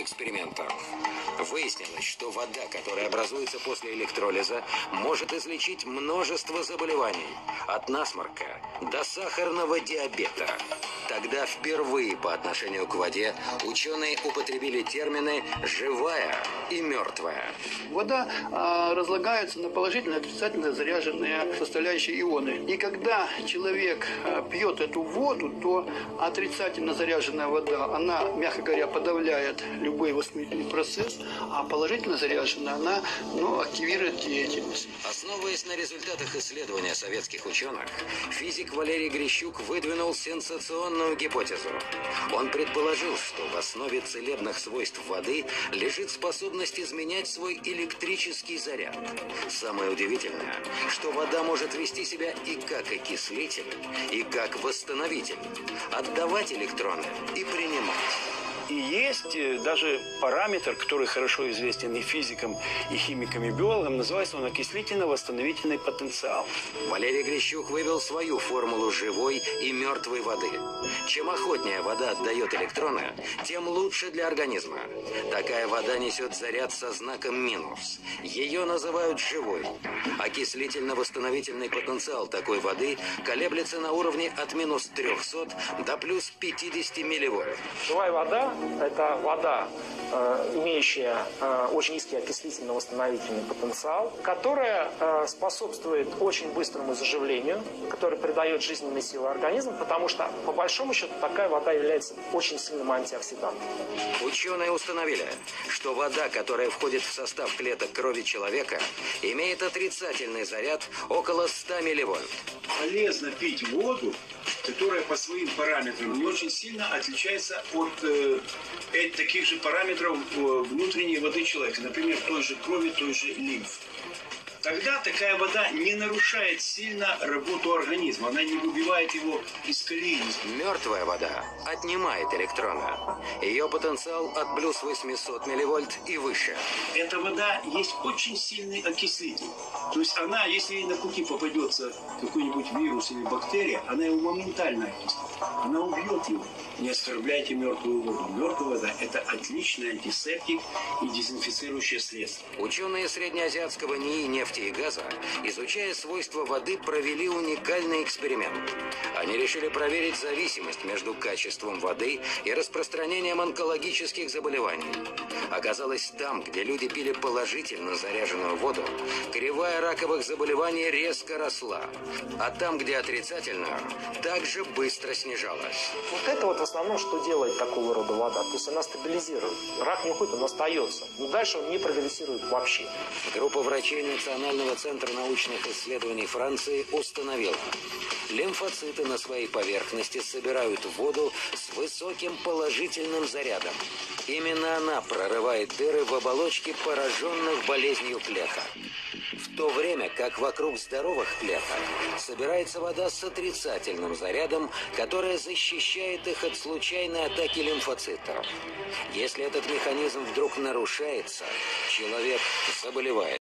экспериментов. Выяснилось, что вода, которая образуется после электролиза, может излечить множество заболеваний, от насморка до сахарного диабета. Тогда впервые по отношению к воде ученые употребили термины «живая» и «мертвая». Вода разлагается на положительно и отрицательно заряженные составляющие ионы. И когда человек пьет эту воду, то отрицательно заряженная вода, она, мягко говоря, подавляет любой восстановительный процесс, а положительно заряженная, она активирует деятельность. Основываясь на результатах исследования советских ученых, физик Валерий Грищук выдвинул сенсационную гипотезу. Он предположил, что в основе целебных свойств воды лежит способность изменять свой электрический заряд. Самое удивительное, что вода может вести себя и как окислитель, и как восстановитель, отдавать электроны и принимать. И есть даже параметр, который хорошо известен и физикам, и химикам, и биологам, называется он окислительно-восстановительный потенциал. Валерий Грищук вывел свою формулу живой и мертвой воды. Чем охотнее вода отдает электроны, тем лучше для организма. Такая вода несет заряд со знаком минус. Ее называют живой. Окислительно-восстановительный потенциал такой воды колеблется на уровне от минус 300 до плюс 50 милливольт. Живая вода – это вода, имеющая очень низкий окислительно-восстановительный потенциал, которая способствует очень быстрому заживлению, которая придает жизненные силы организму, потому что, по большому счету, такая вода является очень сильным антиоксидантом. Ученые установили, что вода, которая входит в состав клеток крови человека, имеет отрицательный заряд около 100 милливольт. Полезно пить воду, которая по своим параметрам не очень сильно отличается от таких же параметров внутренней воды человека, например, той же крови, той же лимфы. Тогда такая вода не нарушает сильно работу организма, она не выбивает его из колеи. Мертвая вода отнимает электроны. Ее потенциал от плюс 800 милливольт и выше. Эта вода есть очень сильный окислитель. То есть она, если на пути попадется какой-нибудь вирус или бактерия, она его моментально окислит. Она убьет его. Не оскорбляйте мертвую воду. Мертвая вода – это отличный антисептик и дезинфицирующее средство. Ученые Среднеазиатского НИИ нефти и газа, изучая свойства воды, провели уникальный эксперимент. Они решили проверить зависимость между качеством воды и распространением онкологических заболеваний. Оказалось, там, где люди пили положительно заряженную воду, кривая раковых заболеваний резко росла, а там, где отрицательную, также быстро снижалась. Вот это вот в основном, что делает такого рода вода. То есть она стабилизирует. Рак не уходит, он остается. Но дальше он не прогрессирует вообще. Группа врачей Национального центра научных исследований Франции установила: лимфоциты на своей поверхности собирают воду с высоким положительным зарядом. Именно она прорывает дыры в оболочке пораженных болезнью клеток. В то время как вокруг здоровых клеток собирается вода с отрицательным зарядом, которая защищает их от случайной атаки лимфоцитов. Если этот механизм вдруг нарушается, человек заболевает.